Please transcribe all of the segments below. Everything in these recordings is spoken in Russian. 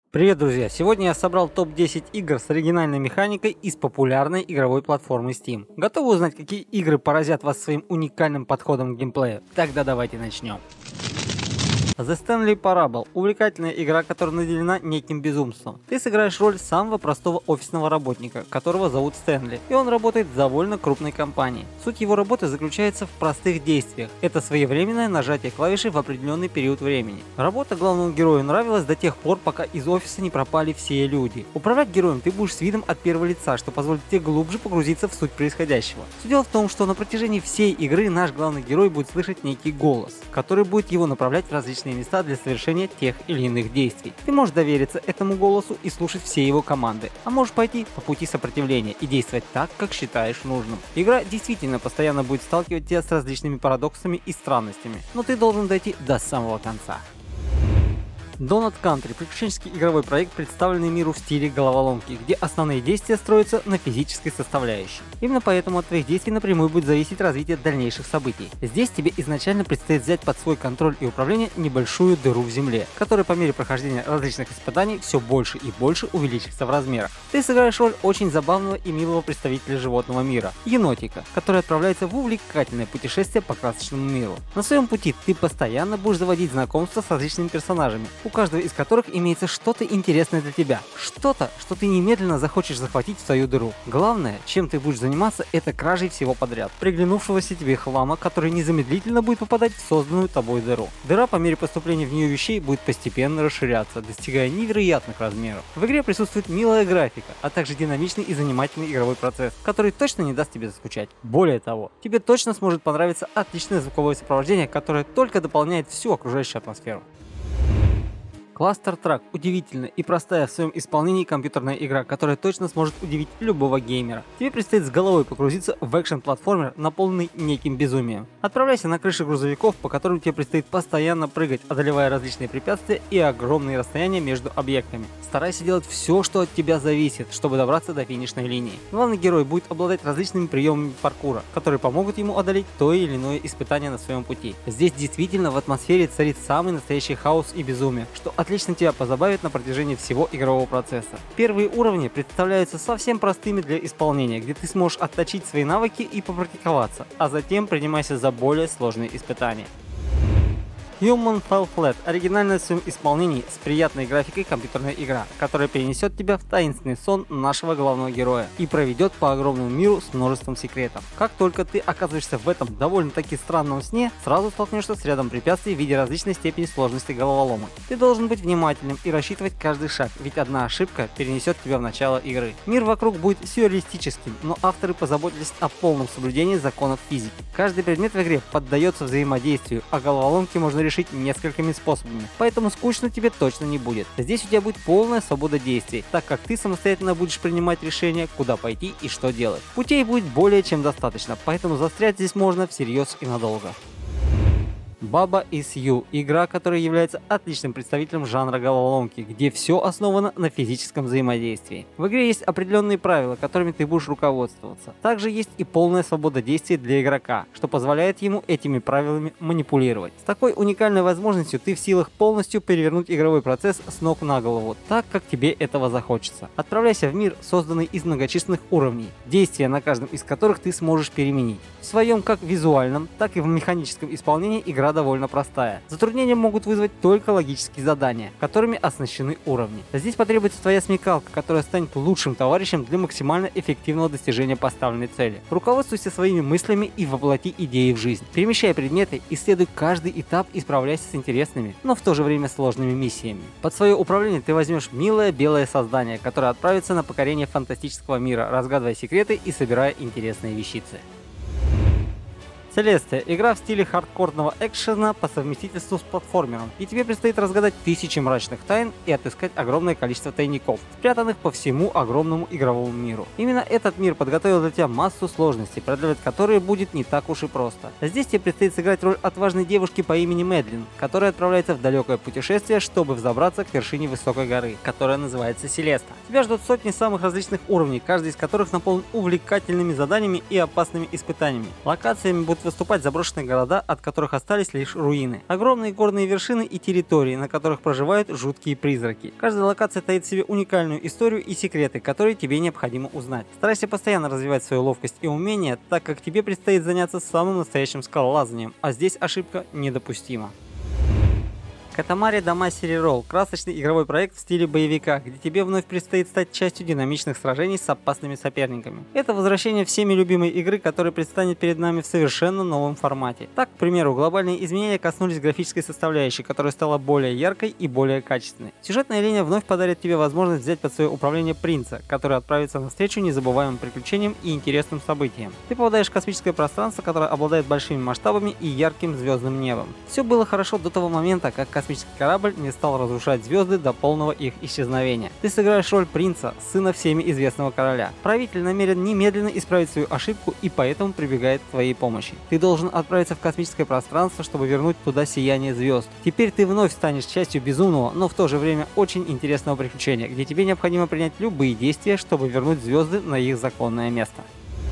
Привет, друзья! Сегодня я собрал топ-10 игр с оригинальной механикой из популярной игровой платформы Steam. Готовы узнать, какие игры поразят вас своим уникальным подходом к геймплею? Тогда давайте начнем. The Stanley Parable – увлекательная игра, которая наделена неким безумством. Ты сыграешь роль самого простого офисного работника, которого зовут Стэнли, и он работает в довольно крупной компании. Суть его работы заключается в простых действиях. Это своевременное нажатие клавиши в определенный период времени. Работа главному герою нравилась до тех пор, пока из офиса не пропали все люди. Управлять героем ты будешь с видом от первого лица, что позволит тебе глубже погрузиться в суть происходящего. Все дело в том, что на протяжении всей игры наш главный герой будет слышать некий голос, который будет его направлять в различные места для совершения тех или иных действий. Ты можешь довериться этому голосу и слушать все его команды, а можешь пойти по пути сопротивления и действовать так, как считаешь нужным. Игра действительно постоянно будет сталкивать тебя с различными парадоксами и странностями, но ты должен дойти до самого конца. Donut Country – приключенческий игровой проект, представленный миру в стиле головоломки, где основные действия строятся на физической составляющей. Именно поэтому от твоих действий напрямую будет зависеть развитие дальнейших событий. Здесь тебе изначально предстоит взять под свой контроль и управление небольшую дыру в земле, которая по мере прохождения различных испытаний все больше и больше увеличится в размерах. Ты сыграешь роль очень забавного и милого представителя животного мира – енотика, который отправляется в увлекательное путешествие по красочному миру. На своем пути ты постоянно будешь заводить знакомства с различными персонажами, у каждого из которых имеется что-то интересное для тебя. Что-то, что ты немедленно захочешь захватить в свою дыру. Главное, чем ты будешь заниматься, это кражей всего подряд. Приглянувшегося тебе хлама, который незамедлительно будет попадать в созданную тобой дыру. Дыра по мере поступления в нее вещей будет постепенно расширяться, достигая невероятных размеров. В игре присутствует милая графика, а также динамичный и занимательный игровой процесс, который точно не даст тебе заскучать. Более того, тебе точно сможет понравиться отличное звуковое сопровождение, которое только дополняет всю окружающую атмосферу. Cluster Truck – удивительная и простая в своем исполнении компьютерная игра, которая точно сможет удивить любого геймера. Тебе предстоит с головой погрузиться в экшен-платформер, наполненный неким безумием. Отправляйся на крыши грузовиков, по которым тебе предстоит постоянно прыгать, одолевая различные препятствия и огромные расстояния между объектами. Старайся делать все, что от тебя зависит, чтобы добраться до финишной линии. Главный герой будет обладать различными приемами паркура, которые помогут ему одолеть то или иное испытание на своем пути. Здесь действительно в атмосфере царит самый настоящий хаос и безумие, что отлично тебя позабавит на протяжении всего игрового процесса. Первые уровни представляются совсем простыми для исполнения, где ты сможешь отточить свои навыки и попрактиковаться, а затем принимайся за более сложные испытания. Human Fall Flat – оригинальная в своем исполнении с приятной графикой компьютерная игра, которая перенесет тебя в таинственный сон нашего главного героя и проведет по огромному миру с множеством секретов. Как только ты оказываешься в этом довольно-таки странном сне, сразу столкнешься с рядом препятствий в виде различной степени сложности головоломок. Ты должен быть внимательным и рассчитывать каждый шаг, ведь одна ошибка перенесет тебя в начало игры. Мир вокруг будет сюрреалистическим, но авторы позаботились о полном соблюдении законов физики. Каждый предмет в игре поддается взаимодействию, а головоломки можно решить несколькими способами, поэтому скучно тебе точно не будет. Здесь у тебя будет полная свобода действий, так как ты самостоятельно будешь принимать решения, куда пойти и что делать. Путей будет более чем достаточно, поэтому застрять здесь можно всерьез и надолго. Baba Is You – игра, которая является отличным представителем жанра головоломки, где все основано на физическом взаимодействии. В игре есть определенные правила, которыми ты будешь руководствоваться. Также есть и полная свобода действий для игрока, что позволяет ему этими правилами манипулировать. С такой уникальной возможностью ты в силах полностью перевернуть игровой процесс с ног на голову, так как тебе этого захочется. Отправляйся в мир, созданный из многочисленных уровней, действия на каждом из которых ты сможешь переменить. В своем как визуальном, так и в механическом исполнении игра довольно простая. Затруднения могут вызвать только логические задания, которыми оснащены уровни. Здесь потребуется твоя смекалка, которая станет лучшим товарищем для максимально эффективного достижения поставленной цели. Руководствуйся своими мыслями и воплоти идеи в жизнь. Перемещай предметы, исследуй каждый этап и справляйся с интересными, но в то же время сложными миссиями. Под свое управление ты возьмешь милое белое создание, которое отправится на покорение фантастического мира, разгадывая секреты и собирая интересные вещицы. Celeste – игра в стиле хардкорного экшена по совместительству с платформером, и тебе предстоит разгадать тысячи мрачных тайн и отыскать огромное количество тайников, спрятанных по всему огромному игровому миру. Именно этот мир подготовил для тебя массу сложностей, преодолевать которые будет не так уж и просто. Здесь тебе предстоит сыграть роль отважной девушки по имени Мэдлин, которая отправляется в далекое путешествие, чтобы взобраться к вершине высокой горы, которая называется Селеста. Тебя ждут сотни самых различных уровней, каждый из которых наполнен увлекательными заданиями и опасными испытаниями. Локациями будут наступать заброшенные города, от которых остались лишь руины. Огромные горные вершины и территории, на которых проживают жуткие призраки. Каждая локация таит в себе уникальную историю и секреты, которые тебе необходимо узнать. Старайся постоянно развивать свою ловкость и умения, так как тебе предстоит заняться самым настоящим скалолазанием, а здесь ошибка недопустима. Katamari Damacy Reroll – красочный игровой проект в стиле боевика, где тебе вновь предстоит стать частью динамичных сражений с опасными соперниками. Это возвращение всеми любимой игры, которая предстанет перед нами в совершенно новом формате. Так, к примеру, глобальные изменения коснулись графической составляющей, которая стала более яркой и более качественной. Сюжетная линия вновь подарит тебе возможность взять под свое управление принца, который отправится навстречу незабываемым приключениям и интересным событиям. Ты попадаешь в космическое пространство, которое обладает большими масштабами и ярким звездным небом. Все было хорошо до того момента, как космический корабль не стал разрушать звезды до полного их исчезновения. Ты сыграешь роль принца, сына всеми известного короля. Правитель намерен немедленно исправить свою ошибку и поэтому прибегает к твоей помощи. Ты должен отправиться в космическое пространство, чтобы вернуть туда сияние звезд. Теперь ты вновь станешь частью безумного, но в то же время очень интересного приключения, где тебе необходимо принять любые действия, чтобы вернуть звезды на их законное место.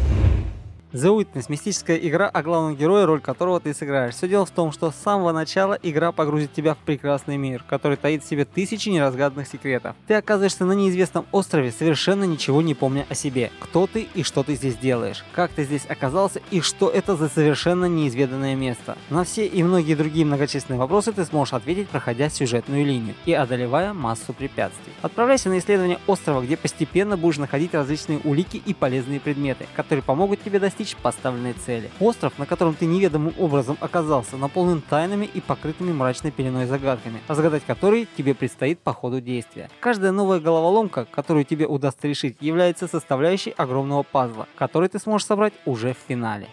The Witness – мистическая игра о главном герое, роль которого ты сыграешь. Все дело в том, что с самого начала игра погрузит тебя в прекрасный мир, который таит в себе тысячи неразгаданных секретов. Ты оказываешься на неизвестном острове, совершенно ничего не помня о себе. Кто ты и что ты здесь делаешь? Как ты здесь оказался и что это за совершенно неизведанное место? На все и многие другие многочисленные вопросы ты сможешь ответить, проходя сюжетную линию и одолевая массу препятствий. Отправляйся на исследование острова, где постепенно будешь находить различные улики и полезные предметы, которые помогут тебе достичь поставленной цели. Остров, на котором ты неведомым образом оказался, наполнен тайнами и покрытыми мрачной пеленой загадками, разгадать которые тебе предстоит по ходу действия. Каждая новая головоломка, которую тебе удастся решить, является составляющей огромного пазла, который ты сможешь собрать уже в финале.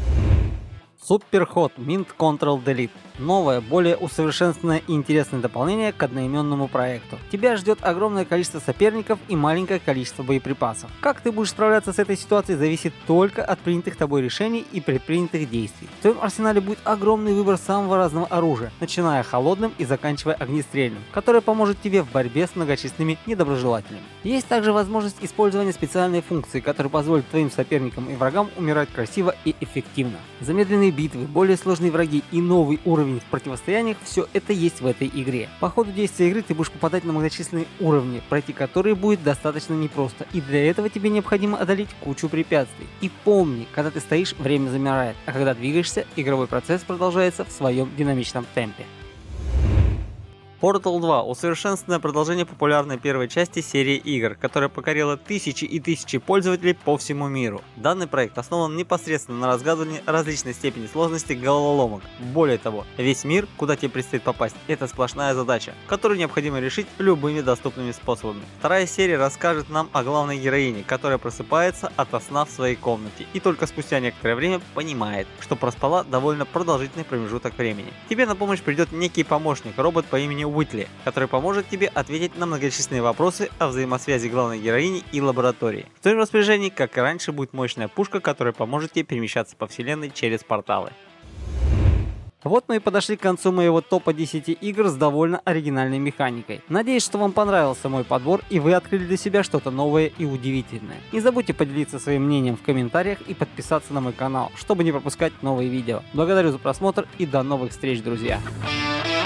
Superhot Mint Control Delete. Новое, более усовершенствованное и интересное дополнение к одноименному проекту. Тебя ждет огромное количество соперников и маленькое количество боеприпасов. Как ты будешь справляться с этой ситуацией, зависит только от принятых тобой решений и предпринятых действий. В твоем арсенале будет огромный выбор самого разного оружия, начиная холодным и заканчивая огнестрельным, которое поможет тебе в борьбе с многочисленными недоброжелателями. Есть также возможность использования специальной функции, которая позволит твоим соперникам и врагам умирать красиво и эффективно. Замедленные битвы, более сложные враги и новый уровень в противостояниях – все это есть в этой игре. По ходу действия игры ты будешь попадать на многочисленные уровни, пройти которые будет достаточно непросто, и для этого тебе необходимо одолеть кучу препятствий. И помни, когда ты стоишь, время замирает, а когда двигаешься, игровой процесс продолжается в своем динамичном темпе. Portal 2 – усовершенствованное продолжение популярной первой части серии игр, которая покорила тысячи и тысячи пользователей по всему миру. Данный проект основан непосредственно на разгадывании различной степени сложности головоломок. Более того, весь мир, куда тебе предстоит попасть, это сплошная задача, которую необходимо решить любыми доступными способами. Вторая серия расскажет нам о главной героине, которая просыпается ото сна в своей комнате и только спустя некоторое время понимает, что проспала довольно продолжительный промежуток времени. Тебе на помощь придет некий помощник, робот по имени Уитли, который поможет тебе ответить на многочисленные вопросы о взаимосвязи главной героини и лаборатории. В твоем распоряжении, как и раньше, будет мощная пушка, которая поможет тебе перемещаться по вселенной через порталы. Вот мы и подошли к концу моего топа 10 игр с довольно оригинальной механикой. Надеюсь, что вам понравился мой подбор и вы открыли для себя что-то новое и удивительное. Не забудьте поделиться своим мнением в комментариях и подписаться на мой канал, чтобы не пропускать новые видео. Благодарю за просмотр и до новых встреч, друзья!